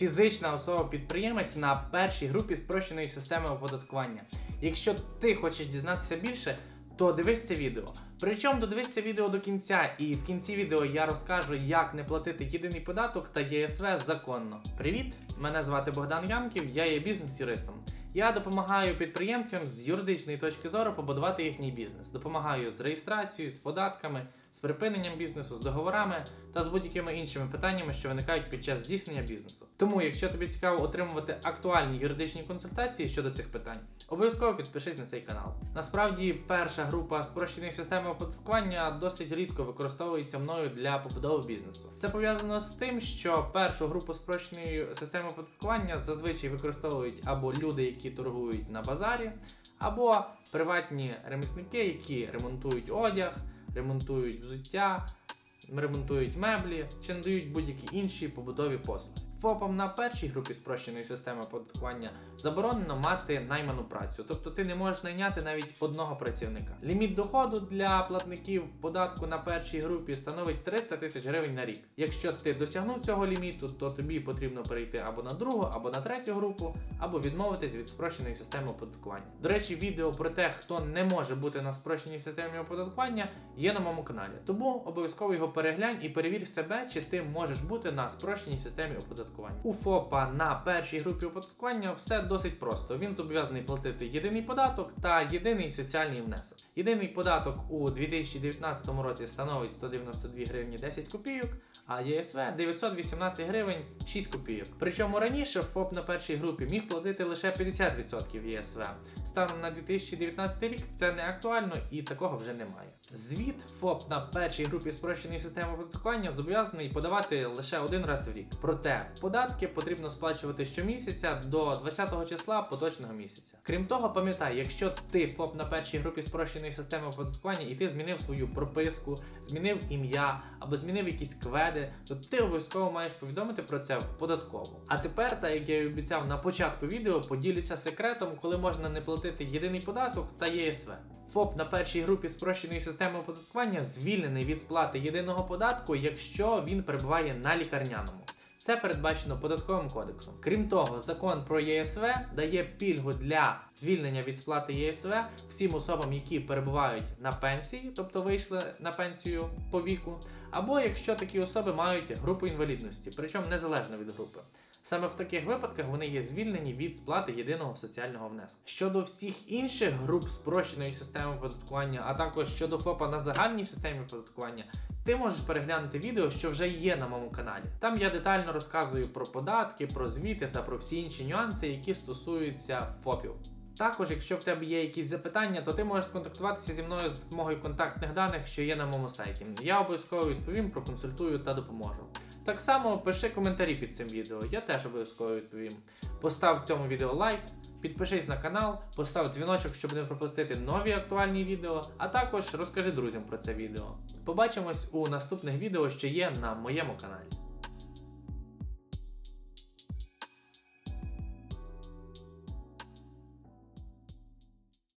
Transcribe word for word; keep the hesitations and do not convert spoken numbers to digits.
фізична особа-підприємець на першій групі спрощеної системи оподаткування. Якщо ти хочеш дізнатися більше, то дивись це відео. Причому додивись це відео до кінця, і в кінці відео я розкажу, як не платити єдиний податок та Є Ес Ве законно. Привіт! Мене звати Богдан Ямків, я є бізнес-юристом. Я допомагаю підприємцям з юридичної точки зору побудувати їхній бізнес. Допомагаю з реєстрацією, з податками, з припиненням бізнесу, з договорами та з будь-якими іншими питаннями, що виникають під час здійснення бізнесу. Тому, якщо тобі цікаво отримувати актуальні юридичні консультації щодо цих питань, обов'язково підпишись на цей канал. Насправді, перша група спрощеної системи оподаткування досить рідко використовується мною для побудови бізнесу. Це пов'язано з тим, що першу групу спрощеної системи оподаткування зазвичай використовують або люди, які торгують на базарі, або приватні ремісники, які ремонтують одяг, ремонтують взуття, ремонтують меблі чи надають будь-які інші побутові послуги. ФОПам на першій групі спрощеної системи оподаткування заборонено мати найману працю, тобто ти не можеш найняти навіть одного працівника. Ліміт доходу для платників податку на першій групі становить триста тисяч гривень на рік. Якщо ти досягнув цього ліміту, то тобі потрібно перейти або на другу, або на третю групу, або відмовитись від спрощеної системи оподаткування. До речі, відео про те, хто не може бути на спрощеній системі оподаткування, є на моєму каналі. Тому обов'язково його переглянь і перевір себе, чи ти можеш бути на спрощеній системі оподаткування. У ФОПа на першій групі оподаткування все досить просто. Він зобов'язаний платити єдиний податок та єдиний соціальний внесок. Єдиний податок у дві тисячі дев'ятнадцятому році становить сто дев'яносто дві гривні десять копійок, а Є Ес Ве дев'ятсот вісімнадцять гривень шість копійок. Причому раніше ФОП на першій групі міг платити лише п'ятдесят відсотків Є Ес Ве. Станом на дві тисячі дев'ятнадцятий рік це не актуально і такого вже немає. Звіт ФОП на першій групі спрощеної системи оподаткування зобов'язаний подавати лише один раз в рік. Проте податки потрібно сплачувати щомісяця до двадцятого числа поточного місяця. Крім того, пам'ятай, якщо ти ФОП на першій групі спрощеної системи оподаткування і ти змінив свою прописку, змінив ім'я або змінив якісь кведи, то ти обов'язково маєш повідомити про це в податкову. А тепер, так як я і обіцяв на початку відео, поділюся секретом, коли можна не платити єдиний податок та Є Ес Ве. ФОП на першій групі спрощеної системи оподаткування звільнений від сплати єдиного податку, якщо він перебуває на лікарняному. Це передбачено Податковим кодексом. Крім того, закон про Є Ес Ве дає пільгу для звільнення від сплати Є Ес Ве всім особам, які перебувають на пенсії, тобто вийшли на пенсію по віку, або якщо такі особи мають групу інвалідності, причому незалежно від групи. Саме в таких випадках вони є звільнені від сплати єдиного соціального внеску. Щодо всіх інших груп спрощеної системи оподаткування, а також щодо ФОПа на загальній системі оподаткування, ти можеш переглянути відео, що вже є на моєму каналі. Там я детально розказую про податки, про звіти та про всі інші нюанси, які стосуються ФОПів. Також, якщо в тебе є якісь запитання, то ти можеш сконтактуватися зі мною з допомогою контактних даних, що є на моєму сайті. Я обов'язково відповім, проконсультую та допоможу. Так само пиши коментарі під цим відео, я теж обов'язково відповім. Постав в цьому відео лайк, підпишись на канал, постав дзвіночок, щоб не пропустити нові актуальні відео, а також розкажи друзям про це відео. Побачимось у наступних відео, що є на моєму каналі.